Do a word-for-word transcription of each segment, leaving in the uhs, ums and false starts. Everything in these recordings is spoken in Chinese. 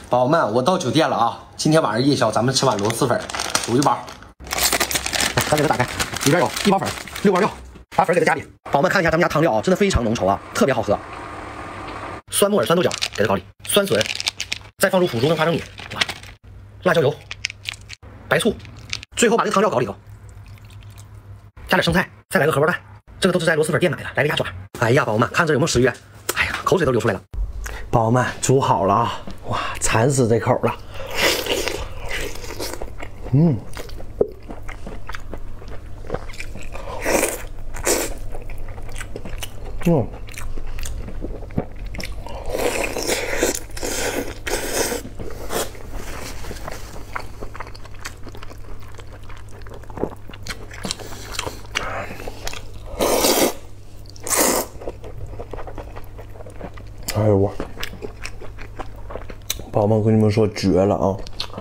宝宝们，我到酒店了啊！今天晚上夜宵，咱们吃碗螺蛳粉，煮一包。咱给它打开，里边有一包粉，六罐料，把粉给它加里。宝宝们看一下咱们家汤料啊，真的非常浓稠啊，特别好喝。酸木耳、酸豆角给它搞里，酸笋，再放入腐竹跟花生米，哇，辣椒油，白醋，最后把这个汤料搞里头，加点生菜，再来个荷包蛋。这个都是在螺蛳粉店买的，来个鸭爪。哎呀，宝宝们看这有没有食欲？哎呀，口水都流出来了。宝宝们煮好了啊！哇，馋死这口了。嗯。嗯。哎呦我，宝宝们，我跟你们说绝了啊！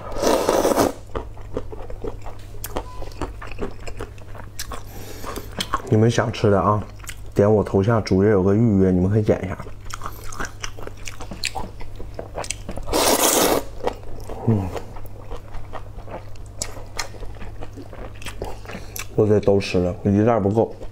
你们想吃的啊，点我头像主页有个预约，你们可以点一下。嗯，我这都吃了，一袋不够。